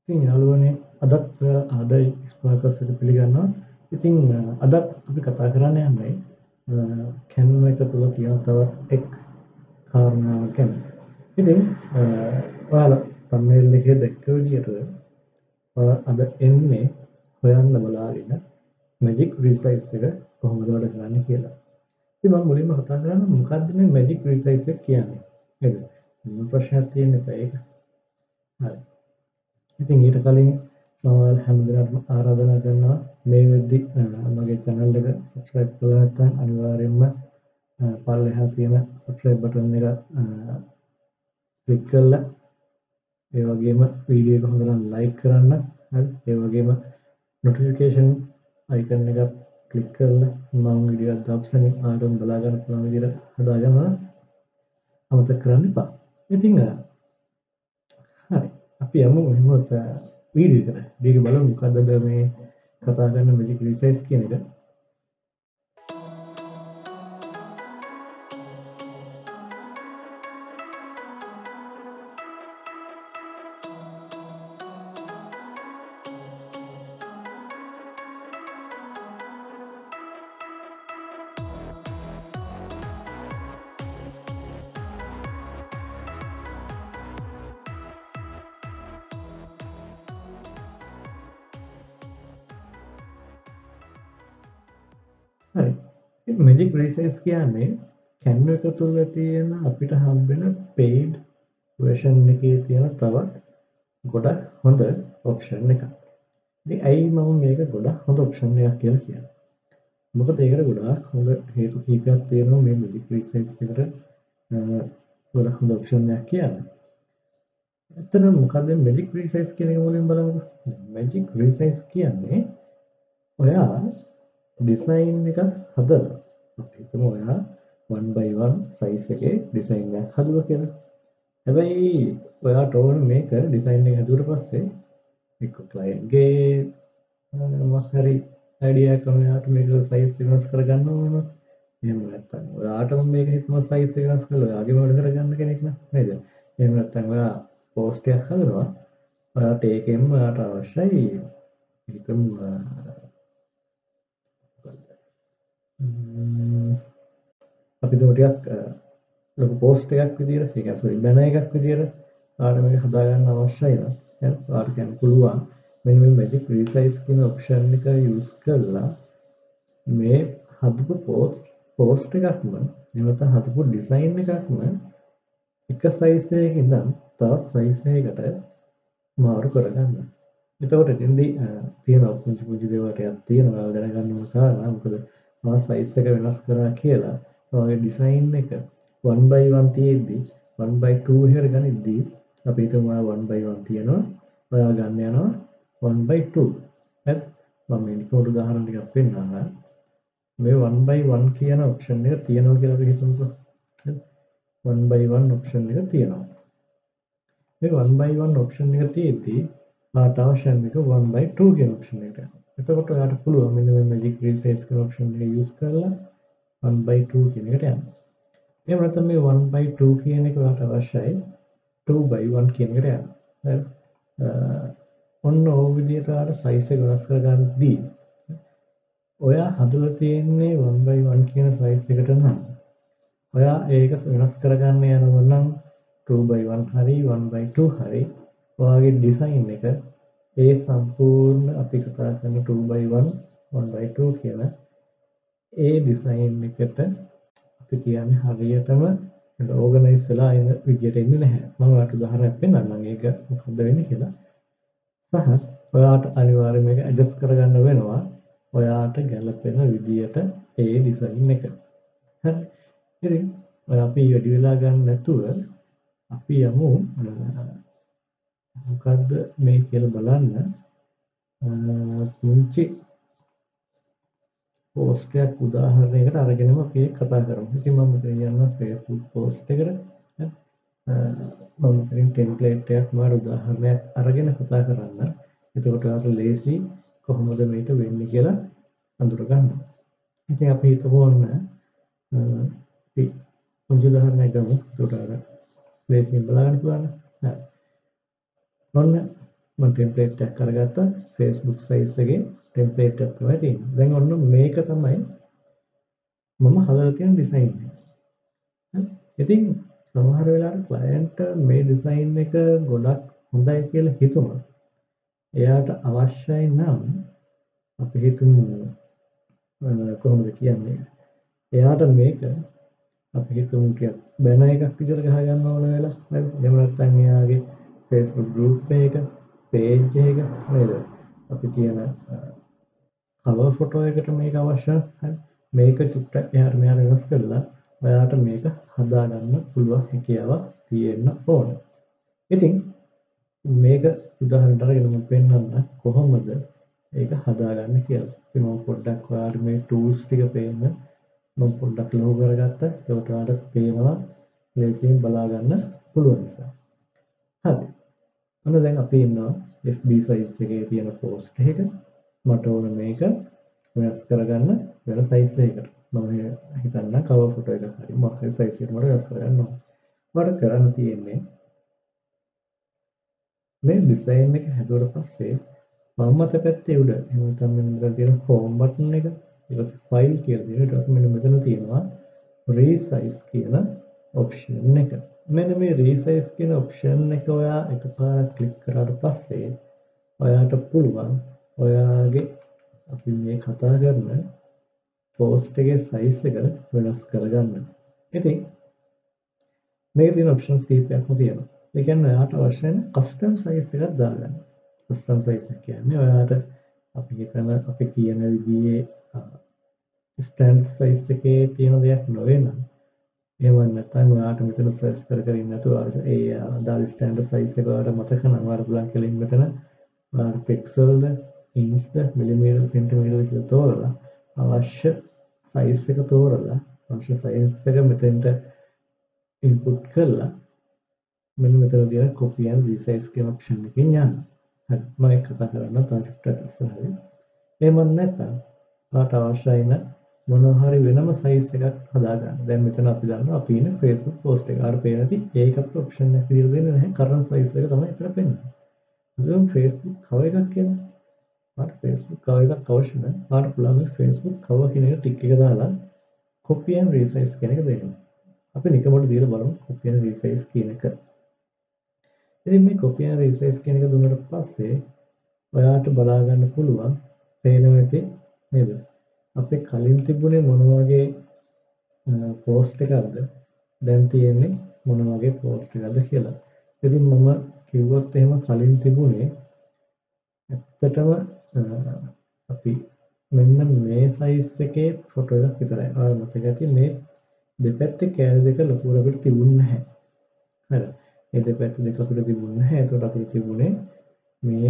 ඉතින් යාළුවනේ අදත් ආදයි ස්පාර්කස් එක පිළිගන්නවා. ඉතින් අදත් අපි කතා කරන්න යන්නේ කැන්ව එක තුළ තියෙන තවත් එක් කාරණාවක් ගැන. ඉතින් ඔයාලා thumbnail එකේ දැක්ක විදිහට අද එන්නේ හොයන්න බලාගෙන magic resize එක කොහොමද වැඩ කරන්නේ කියලා. ඉතින් මම මුලින්ම කතා කරන්නේ මොකක්ද මේ magic resize එක කියන්නේ? නේද? මොන ප්‍රශ්නයක් තියෙන්නේ ඒක? හරි. ඉතින් ඊට කලින් මම හැමදෙනාටම ආරාධනා කරනවා මේ වෙද්දි මගේ channel එක subscribe කරලා නැත්නම් අනිවාර්යයෙන්ම පල්ලෙහා තියෙන subscribe button එක click කරලා ඒ වගේම වීඩියෝ එක හොඳට like කරන්න. හරි. ඒ වගේම notification icon එක click කරලා මම වීඩියෝ එකක් දාපු සැනින් ආඩම් බලා ගන්න පුළුවන් විදිහට හදාගන්න අමතක කරන්න එපා. ඉතින් හරි. අපි යමු එහෙමත් වීඩියෝ එකට. මේක බලමු මොකද්ද මේ කතා කරන magic resize කියන එක. හරි. ඉතින් magic resize කියන්නේ Canva එක තුළ තියෙන අපිට හම්බෙන paid version එකේ තියෙන තවත් ගොඩක් හොඳ option එකක්. ඉතින් ඇයි මම මේක ගොඩක් හොඳ option එකක් කියලා කියන්නේ? මොකද ඒකට ගොඩාක් හොඳ හේතු කීපයක් තියෙනවා මේ magic resize එකට ගොඩක් හොඳ option එකක් කියන්නේ. ඇත්තටම මොකද්ද magic resize කියන එක මුලින් බලමුකෝ. magic resize කියන්නේ ඔයා ඩිසයින් එක හදලා අපි හිතමු ඔයා 1x1 size එකේ ඩිසයින් එකක් හදුවා කියලා. හැබැයි ඔයාට ඕන මේක ඩිසයින් එක හදුවට පස්සේ එක්ක ක්ලයන්ට් ගේ මොකක් හරි අයිඩියා එකක් ඔයාට මේක size වෙනස් කරගන්න ඕන. එහෙම නැත්නම් ඔයාටම මේක හිතමු size එක වෙනස් කරලා ඔයාගේම වැඩ කරගන්න කෙනෙක් නේද? එහෙම නැත්නම් ඔයා පෝස්ට් එකක් හදනවා. ඔයාට ඒකෙන්ම ඔයාට අවශ්‍යයි හිතමු අපි ටිකක් ලොකු පෝස්ට් එකක් විදියට ඒක ඇසුරින් බැනර් එකක් විදියට ඔයාලට මේක හදාගන්න අවශ්‍යයි නම් එහෙනම් ඔයාලට කියන්න පුළුවන් මෙන්න මේ magic resize කියන ඔප්ෂන් එක යූස් කරලා මේ හදපු පෝස්ට් එකක්ම එහෙම නැත්නම් හදපු ඩිසයින් එකක්ම එක size එකකින් ඉඳන් තවත් size එකකට මාරු කරගන්න. එතකොට එතෙන්දී තියෙන පුංචි පුංචි දේවල් ටිකක් තියෙනවා ඔයාලා දැනගන්න ඕන කාරණා. මොකද මම size එක වෙනස් කරා කියලා ඔයාගේ ඩිසයින් එක 1x1 තියෙද්දි 1x2 එහෙර ගනිද්දි අපි හිතමු ඔයා 1x1 තියෙනවා ඔයා ගන්න යනවා 1x2 හරි. මම මේක උදාහරණ ටිකක් පෙන්නන්නම්. මේ 1x1 කියන ඔප්ෂන් එක තියෙනවා කියලා අපි හිතමුකෝ. හරි. 1x1 ඔප්ෂන් එක තියෙනවා. මේ 1x1 ඔප්ෂන් එක තියෙද්දි ඔයාට අවශ්‍ය මේක 1x2 කියන ඔප්ෂන් එකට යනවා. එතකොට ඔයාට පුළුවන් මෙන්න මේ magic resize කියන ඔප්ෂන් එක යූස් කරලා 1x2 කියන එකට යන්න. එහෙම නැත්නම් මේ 1x2 කියන එක ඔයාට අවශ්‍යයි 2x1 කියන එකට යන්න. හරි. ඔන්න ඔය විදිහට ඔයාට size එක වෙනස් කරගන්නදී ඔයා හදලා තියෙන්නේ 1x1 කියන size එකට නම් ඔයා ඒක වෙනස් කරගන්න යනවා නම් 2x1 හරි 1x2 හරි ඔයාගේ ඩිසයින් එක ඒ සම්පූර්ණ අපි කතා කරන 2x1 1x2 කියන ඒ ඩිසයින් එකට අපි කියන්නේ හරියටම ඕගනයිස් වෙලා ඉන්න විදියට එන්නේ නැහැ. මම ඔයාලට උදාහරණයක් පෙන්නන්නම් ඒක මොකද වෙන්නේ කියලා. සහ ඔයාට අනිවාර්යයෙන් මේක ඇඩ්ජස්ට් කරගන්න වෙනවා ඔයාට ගැළපෙන විදියට ඒ ඩිසයින් එක. හරි. ඉතින් අපි වැඩි වෙලා ගන්න නැතුව අපි යමු මොකද්ද මේ කියලා බලන්න. පුංචි පෝස්ට් එකක් උදාහරණයකට අරගෙනම අපි කතා කරමු. ඉතින් මම මෙතන යනවා Facebook පෝස්ට් එකට. මම මෙතනින් ටෙම්ප්ලේට් එකක් මාර උදාහරණයක් අරගෙන කතා කරන්න. එතකොට ඔයාලට ලේසි කොහොමද මේක වෙන්නේ කියලා අඳුර ගන්න. ඉතින් අපි හිතමු ඔන්න අපි පුංචි උදාහරණයක් ගමු. එතකොට අර ලේසියෙන් බලන්න පුළුවන්. හරි. ඔන්න මම ටෙම්ප්ලේට් එකක් අරගත්තා Facebook size එකේ ටෙම්ප්ලේට් එකක් තමයි තියෙන්නේ. දැන් ඔන්න මේක තමයි මම හදලා තියෙන ඩිසයින් එක. හරි. ඉතින් සමහර වෙලාවට ක්ලයන්ට් මේ ඩිසයින් එක ගොඩක් හොඳයි කියලා හිතුණා. එයාට අවශ්‍යයි නම් අපි හිතමු කොහොමද කියන්නේ? එයාට මේක අපි හිතමු ටිකක් බැනර් එකක් විදිහට ගහ ගන්න ඕන වෙලා. හරි. එහෙම නැත්නම් එයාගේ Facebook group එක, page එක නේද? අපි කියන cover photo එකට මේක අවශ්‍යයි. හරි. මේක චුට්ටක් එහාට මෙහාට වෙනස් කරලා ඔයාට මේක හදා ගන්න පුළුවන් හැකියාවක් තියෙන්න ඕන. ඉතින් මේක උදාහරණයක් අරගෙන මම පෙන්නන්න කොහොමද ඒක හදාගන්න කියලා. ඉතින් මම පොඩ්ඩක් ඔයාලට මේ tools ටික පේන්න මම පොඩ්ඩක් ලොකු කරගත්තා. ඒකට ඔයාලට පේනවා ලේසියෙන් බලා ගන්න පුළුවන් නිසා. හරි. අන්න දැන් අපි ඉන්නවා FB size එකේ තියෙන post එක. මට ඕන මේක වෙනස් කරගන්න වෙන size එකකට. මම හිතන්න cover photo එකක් හරි මොකක් හරි size එකකට මට වෙනස් කරගන්න ඕන. මට කරන්න තියෙන්නේ මේ ඩිසයින් එක හැදුවට පස්සේ වම් අත පැත්තේ උඩ එහෙම නැත්නම් මෙන්න තියෙන home button එක ඊට පස්සේ file කියලා තියෙනවා. ඊට පස්සේ මෙන්න මෙතන තියෙනවා resize කියන option එක. මෙන්න මේ resize කියන option එක ඔයා එකපාරක් click කරාට පස්සේ ඔයාට පුළුවන් ඔයාගේ අපි මේ කතා කරන post එකේ size එක වෙනස් කරගන්න. ඉතින් මේකේ තියෙන options කීපයක්ම තියෙනවා. ඒ කියන්නේ ඔයාට අවශ්‍ය වෙන custom size එකක් දාගන්න. custom size එක කියන්නේ ඔයාට අපි හිතන අපි කියන විදිහේ standard size එකේ තියෙන දෙයක් නොවේ නම් එහෙම නැත්නම් ඔයාට මෙතන search කර කර ඉන්න නැතුව ඒ අදාළ standard size එක ඔයාලට මතක නම් ඔයාලා පුළුවන් කියලා මෙතන ඔයාලට pixel inch millimeter centimeter කියලා තෝරලා අවශ්‍ය size එක තෝරලා අවශ්‍ය size එක මෙතෙන්ට input කරලා මෙන්න මෙතන තියෙන copy and resize කියන option එකකින් යන්න. හරි. මම ඒක කතා කරන්න තව ටිකක් ඉස්සරහින්. එහෙම නැත්නම් ඔයාලට අවශ්‍යයි නම් මොනවා හරි වෙනම size එකක් හදාගන්න. දැන් මෙතන අපි දන්නවා අපි ඉන්නේ Facebook post එක. ආර පේන නැති ඒකත් option එකක් විදිහට දෙන්නේ නැහැ. current size එක තමයි එතන පෙන්නන්නේ. ඒක Facebook cover එකක් කියන්නේ. ආට Facebook cover එකක් අවශ්‍ය නැහැ. ආට පුළුවන් Facebook cover කියන එක ටික් එක දාලා copy and resize කියන එක දෙන්න. අපි නිකමට දීලා බලමු copy and resize කියන එක. ඉතින් මේ copy and resize කියන එක දුන්නාට පස්සේ ඔයාට බලා ගන්න පුළුවන් පේන වෙටි නේද? අපේ කලින් තිබුණේ මොන වගේ post එකක්ද? දැන් තියෙන්නේ මොන වගේ post එකක්ද කියලා. ඉතින් මම කිව්වොත් එහෙම කලින් තිබුණේ ඇත්තටම අපි මෙන්න මේ size එකේ photo එකක් විතරයි. ආයෙ මතක ඇති මේ දෙපැත්තේ කෑලි දෙක ලොකුවට අපිට තිබුණේ නැහැ. හරි. මේ දෙපැත්තේ දෙක අපිට තිබුණේ නැහැ. ඒකට අපිට තිබුණේ මේ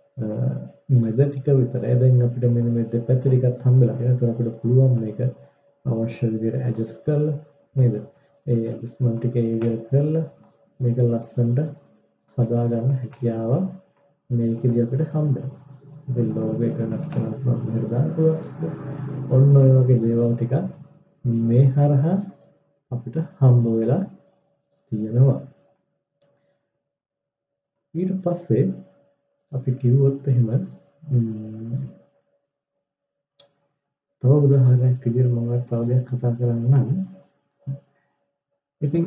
මැද ටික විතරයි. දැන් අපිට මෙන්න මේ දෙපැත්ත ටිකක් හම්බෙලා තියෙනවා. ඒකට අපිට පුළුවන් මේක අවශ්‍ය විදිහට adjust කරලා නේද? ඒ adjustment ටික ඒ විදිහට කරලා මේක ලස්සනට හදා ගන්න හැකියාව මේකෙදී අපිට හම්බෙනවා. ඉතින් logo එක වෙනස් කරන්න පුළුවන් මෙහෙර දාන්න පුළුවන්. ඔන්න ඔය වගේ දේවල් ටික මේ හරහා අපිට හම්බ වෙලා තියෙනවා. ඊට පස්සේ අපි කිව්වොත් එහෙම තව උදාහරණයක් විදිහට මම තව දෙයක් කතා කරන්නම්. ඉතින්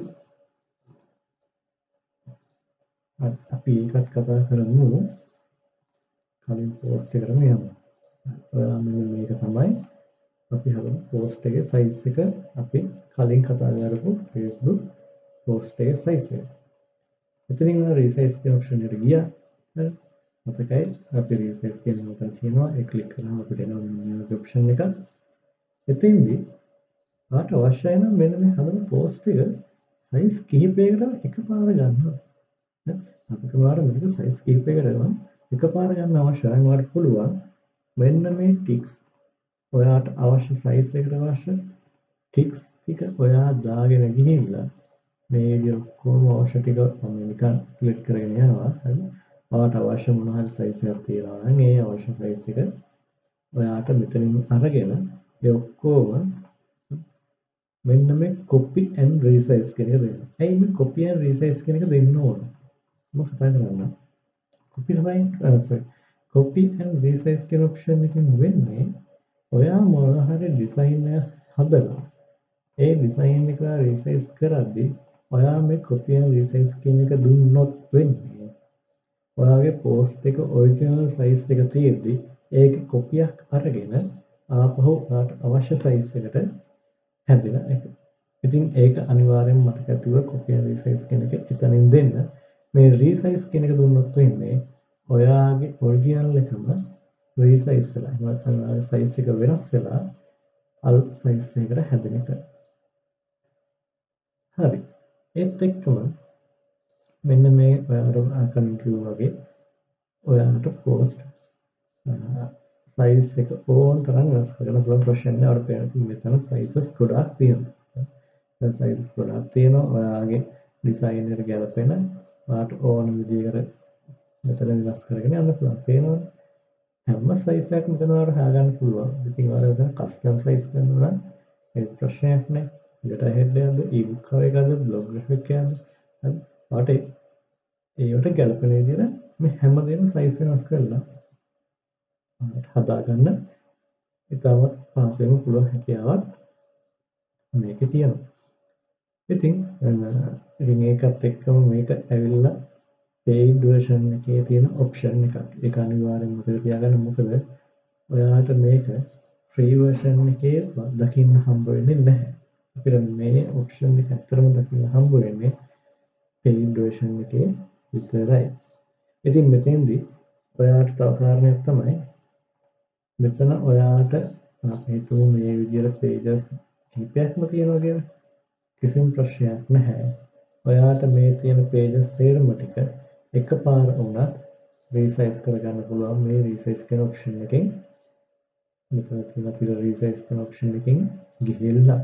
අපි ඒකත් කතා කරමු. කලින් post එකටම යමු. ඔයාලා මෙන්න මේක තමයි අපි හදන post එකේ size එක අපි කලින් කතා කරපු Facebook post එකේ size එක. එතනින් resize කියන option එකට ගියා. හරි. මතකයි අපි resize කියන එක තියෙනවා. ඒ ක්ලික් කරාම අපිට එනවා මේ option එක. එතෙන්දී ආට අවශ්‍යයි නම් මෙන්න මේ හදන post එක size කිහිපයකට එකපාර ගන්නවා. අපිට මේක size කිහිපයකට ගන්න එකපාර ගන්න අවශ්‍යයි. ඔයාලට පුළුවන් මෙන්න මේ ටික්ස් ඔයාට අවශ්‍ය size එකට අවශ්‍ය ටික්ස් ටික ඔයා දාගෙන ගිහිල්ලා මේ විදිහට කොහොම අවශ්‍ය ටික මම නිකන් ක්ලික් කරගෙන යනවා. හරි. ඔයාට අවශ්‍ය මොන හරි size එකක් තියෙනවා නම් ඒ අවශ්‍ය size එක ඔයාට මෙතනින් අරගෙන ඒ ඔක්කොම මෙන්න මේ copy and resize කියන එක දෙන්න. ඇයි මේ copy and resize කියන එක දෙන්න ඕන? මම කතා කරන්න. copy and resize කියන option එකෙන් වෙන්නේ ඔයා මොනවා හරි ඩිසයින් එකක් හදලා ඒ ඩිසයින් එක රීසයිස් කරද්දී ඔයා මේ copy and resize කියන එක දුන්නොත් වෙන්නේ ඔයාගේ පෝස්ට් එක ඔරිජිනල් සයිස් එක තියෙද්දි ඒක කොපියක් අරගෙන ආපහු ඔයාට අවශ්‍ය සයිස් එකට හැදෙන එක. ඉතින් ඒක අනිවාර්යෙන්ම මතක ඇතිව copy and resize කියන එක එතනින් දෙන්න. මේ resize කියන එක දුන්නොත් වෙන්නේ ඔයාගේ ඔරිජිනල් එකම resize වෙලා. එහෙම නැත්නම් ඔයාගේ සයිස් එක වෙනස් වෙලා අලුත් සයිස් එකකට හැදෙන එක. හරි. ඒත් එක්කම මෙන්න මේ ඔයාලට කලින් කිව්වා වගේ ඔයාලට පෝස්ට් සයිස් එක ඕන තරම් වෙනස් කරන්න පුළුවන් ප්‍රශ්න නෑ. අපිට පේන මෙතන සයිසස් ගොඩාක් තියෙනවා. දැන් සයිසස් ගොඩාක් තියෙනවා. ඔයාගේ ඩිසයින් එකට ගැලපෙන ඔයාට ඕන විදිහකට මෙතන වෙනස් කරගෙන යන්න පුළුවන්. පේනවනේ. හැම සයිස් එකක්ම මෙතන ඔයාලට හොයාගන්න පුළුවන්. ඉතින් ඔයාලා මෙතන කස්ටම් සයිස් කරනවා නම් ඒ ප්‍රශ්නයක් නෑ. letter head එකක්ද, ebook cover එකක්ද, blog graphic එකක්ද හරි. ඔයාට ඒවට ගැලපෙන විදිහට මේ හැමදේම සයිස් වෙනස් කරලා හදාගන්න ඉතාමත් පහසුවෙන් පුළුවන් හැකියාවක් මේකේ තියෙනවා. ඉතින් ඒකත් එක්කම මේක ඇවිල්ලා paid version එකේ තියෙන option එකක්. ඒක අනිවාර්යෙන්ම මතක තියාගන්න. මොකද ඔයාලට මේක free version එකේ දකින්න හම්බ වෙන්නේ නැහැ. අපිට මේ option එක ඇත්තටම දකින්න හම්බ වෙන්නේ paid version එකේ විතරයි. ඉතින් මෙතෙන්දී ඔයාලට තව කාරණයක් තමයි මෙතන ඔයාට අපි හිතමු මේ විදිහට pages කිහිපයක්ම තියෙනවා කියලා. කිසිම ප්‍රශ්නයක් නැහැ. ඔයාට මේ තියෙන pages සේරම ටික එකපාර වුණත් resize කරගන්න පුළුවන් මේ resize කියන option එකෙන්. මෙතන තියෙන අපිට resize කියන option එකෙන් ගිහිල්ලා.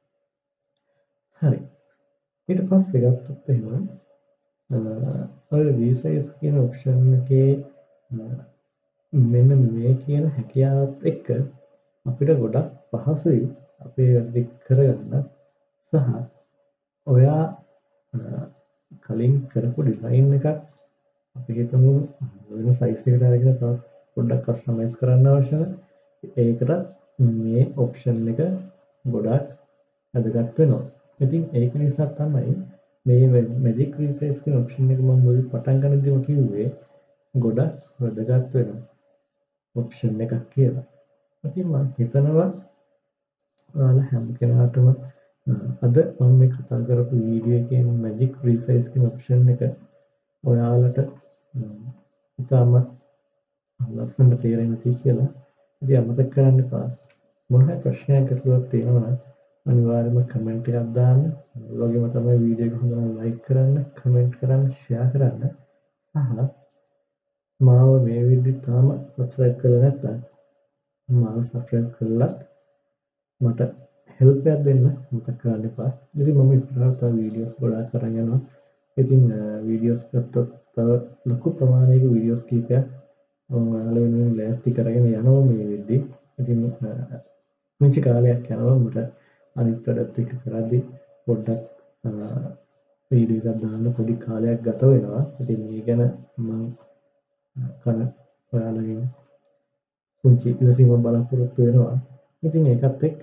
හරි. ඊට පස්සේ ගත්තොත් එහෙනම් ඔය resize කියන option එකේ මෙන්න මේ කියන හැකියාවත් එක්ක අපිට ගොඩක් පහසුයි අපේ වැඩ කරගන්න සහ ඔයා කලින් කරපු ඩිසයින් එකක් අපි හිතමු වෙන සයිස් එකකට අරගෙන තව පොඩ්ඩක් කස්ටමයිස් කරන්න අවශ්‍ය නම් ඒකට මේ ඔප්ෂන් එක ගොඩක් වැදගත් වෙනවා. ඉතින් ඒක නිසා තමයි මේ magic resize කියන ඔප්ෂන් එක මම මුලින් පටන් ගන්නදීම කිව්වේ ගොඩක් වැදගත් වෙනවා ඔප්ෂන් එකක් කියලා. ඉතින් මම හිතනවා ඔයාලා හැම කෙනාටම අද මම මේ කතා කරපු වීඩියෝ එකේ magic resize කියන ඔප්ෂන් එක ඔයාලට ඉතාමත් ලස්සනට තේරෙන්නේ නැති කියලා. ඉතින් අමතක කරන්න එපා. මොන හරි ප්‍රශ්නයක් අහුවක් තියෙනවා නම් අනිවාර්යයෙන්ම කමෙන්ට් එකක් දාන්න. ඒ වගේම තමයි වීඩියෝ එක හොඳ නම් ලයික් කරන්න, කමෙන්ට් කරන්න, ෂෙයා කරන්න. සහ මාව මේ විදිහට තාම subscribe කරලා නැත්නම් මාව subscribe කරලා මට help එකක් දෙන්න මතක කරන්න එපා. ඉතින් මම ඉස්සරහට තව වීඩියෝස් ගොඩාක් කරන් යනවා. ඉතින් වීඩියෝස් ගත්තොත් තව ලොකු ප්‍රමාණයක වීඩියෝස් කීපයක් මම ඔයාලා වෙනුවෙන් ලෑස්ති කරගෙන යනවා මේ වෙද්දී. ඉතින් මුංචි කාලයක් යනවා මට අනිත් වැඩත් එක්ක කරද්දී පොඩ්ඩක් වීඩියෝ එකක් දාන්න පොඩි කාලයක් ගත වෙනවා. ඉතින් මේ ගැන මම ඔයාලගෙන් පුංචි ඉවසීමක් බලාපොරොත්තු වෙනවා. ඉතින් ඒකත් එක්ක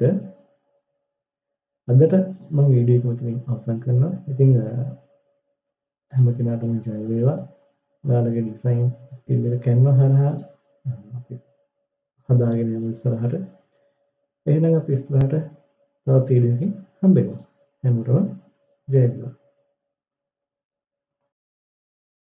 අදට මම වීඩියෝ එක මෙතනින් අවසන් කරනවා. ඉතින් හැම කෙනාටම ජය වේවා. ඔයාලගේ ඩිසයින් ස්කිල් එක Canva හරහා අපි හදාගෙන යමු ඉස්සරහට. එහෙනම් අපි ඉස්සරහට තවත් වීඩියෝ එකකින් හම්බෙමු. හැමෝටම ජය වේවා.